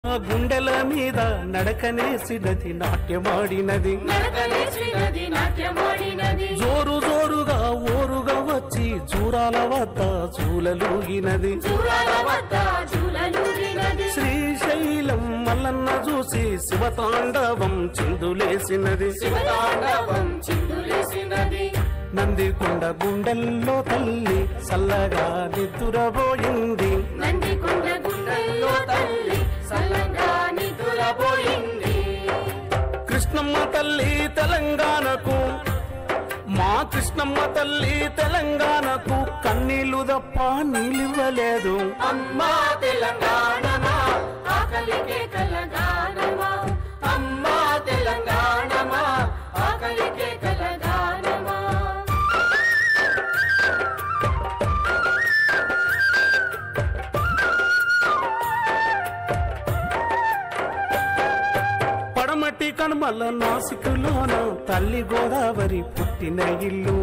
గుండెల మీద నడకనేసినది నాట్యమాడినది జోరు జోరుగా ఓరుగా వచ్చి జూరాల వద్ద చూలలూగినది శ్రీశైలం మల్లన్న చూసి శివతాండవం చిందులేసినది నందికొండ గుండెల్లో తల్లి సల్లగా నిద్దురబోయింది కృష్ణమ్మ తల్లి తెలంగాణకు మా కృష్ణమ్మ తల్లి తెలంగాణకు కన్నీళ్లు తప్ప నీళ్ళివ్వలేదు అమ్మా తెలంగాణమా ఆకలికే కలగానమా అమ్మా తెలంగాణమా ఆకలికే కలగానమా పడమటి కనుమల నాసికులోన తల్లి గోదావరి పుట్టిన ఇల్లు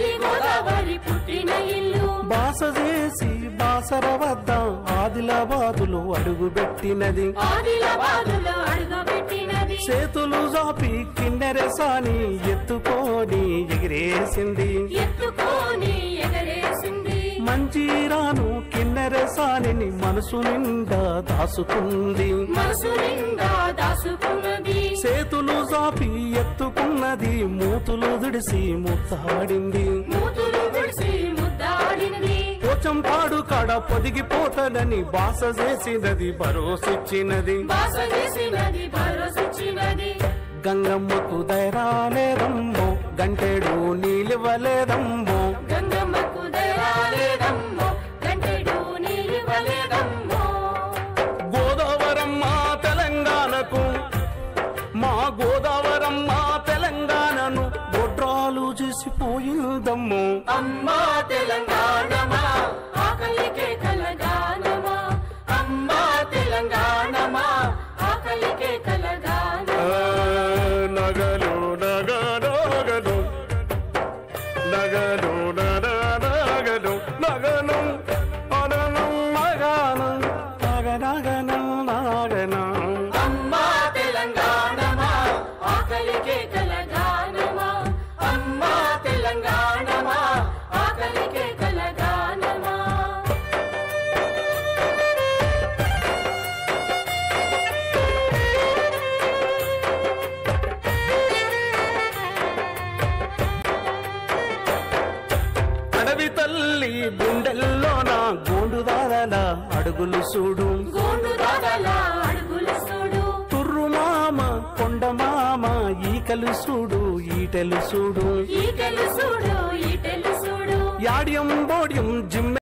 బాస చేసి బాసర వద్ద ఆదిలాబాదులో అడుగుపెట్టినది చేతులు జాపి కిన్నెరసాని ఎత్తుకొని ఎగిరేసింది మంజీరాను కిన్నెరసాని మనసు నిండా దాసుకుంది చేతులు జాపి ఎత్తుకున్నది మూతులు దిడిసి ముద్దాడింది పోచంపాడు కాడ పొదిగిపోతానని బాస చేసినది భరోసిచ్చినది గంగమ్మకు దైరాలేదమ్మో గంటెడు నీలివ్వలేదమ్మో గోదావరమ్మ తెలంగాణకు మా గోదావరమ్మ తెలంగాణను గొడ్రాలు చేసిపోయిందమ్మో అమ్మా తెలంగాణమా ఆకలికే కలగానమా అమ్మా తెలంగాణమా ఆకలికే కలగానమా నగలు నగలు నగలు నగలు నగలు అననం మగనం నగనగనం నాగనం అమ్మా తెలంగాణమా ఆకలికే కలగానమా అమ్మా తెలంగాణమా ఆకలికే కలగానమా అడవి తల్లి గుండెల్లోన గోండుదారల అడుగులు చూడు తుర్రు మామ కొండ మామ ఈకలు చూడు ఈటెలు చూడు యాడ్యం బోడ్యం జిమ్మె